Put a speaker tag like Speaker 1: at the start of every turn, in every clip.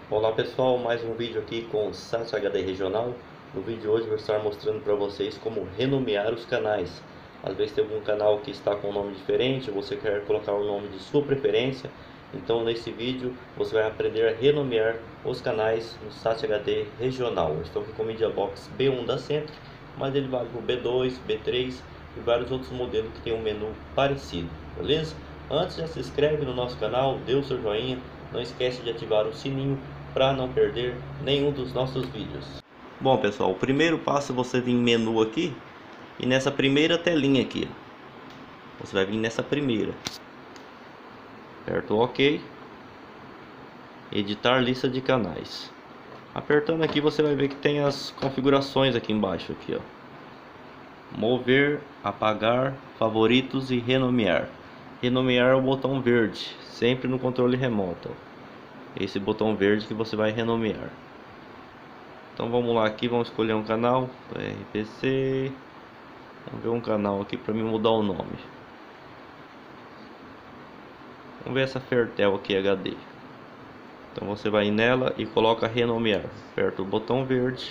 Speaker 1: Olá pessoal, mais um vídeo aqui com o SAT HD Regional. No vídeo de hoje eu vou estar mostrando para vocês como renomear os canais. Às vezes tem algum canal que está com um nome diferente, você quer colocar o nome de sua preferência. Então nesse vídeo você vai aprender a renomear os canais no SAT HD Regional. Eu estou aqui com o MediaBox B1 da Centro, mas ele vale para o B2, B3 e vários outros modelos que tem um menu parecido, beleza? Antes, já se inscreve no nosso canal, dê o seu joinha, não esquece de ativar o sininho para não perder nenhum dos nossos vídeos. Bom pessoal, o primeiro passo é você vir em menu aqui e nessa primeira telinha aqui, você vai vir nessa primeira, aperta o OK, editar lista de canais. Apertando aqui você vai ver que tem as configurações aqui embaixo aqui, ó. Mover, apagar, favoritos e renomear. Renomear é o botão verde, sempre no controle remoto. Esse botão verde que você vai renomear. Então vamos lá aqui, vamos escolher um canal, RPC. Vamos ver um canal aqui para me mudar o nome. Vamos ver essa Fertel aqui HD. Então você vai nela e coloca renomear. Aperta o botão verde.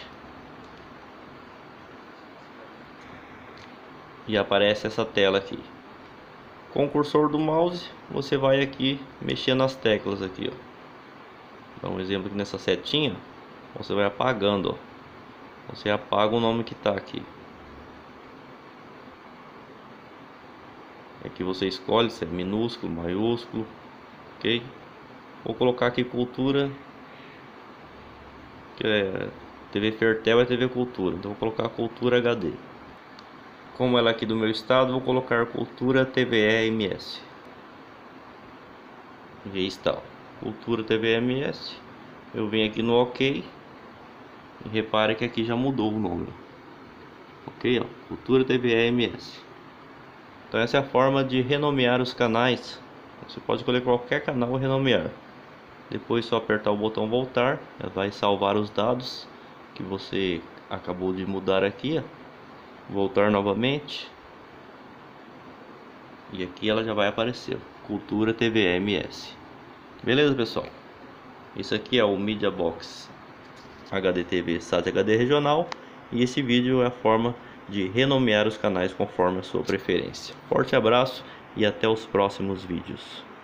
Speaker 1: E aparece essa tela aqui. Com o cursor do mouse, você vai aqui mexendo nas teclas aqui, ó. Dá um exemplo aqui nessa setinha, você vai apagando, ó. Você apaga o nome que está aqui. Aqui você escolhe se é minúsculo, maiúsculo, ok? Vou colocar aqui cultura, que é TV Fertel, é TV Cultura, então vou colocar cultura HD. Como ela é aqui do meu estado, vou colocar cultura TVE-MS. Reinstall. Cultura TVE-MS. Eu venho aqui no OK. E repare que aqui já mudou o nome. Ok, ó. Cultura TVE-MS. Então essa é a forma de renomear os canais. Você pode escolher qualquer canal e renomear. Depois só apertar o botão voltar. Ela vai salvar os dados que você acabou de mudar aqui, ó. Voltar novamente e aqui ela já vai aparecer Cultura TVE-MS. Beleza pessoal, isso aqui é o MediaBox HD TV SAT HD Regional e esse vídeo é a forma de renomear os canais conforme a sua preferência. Forte abraço e até os próximos vídeos.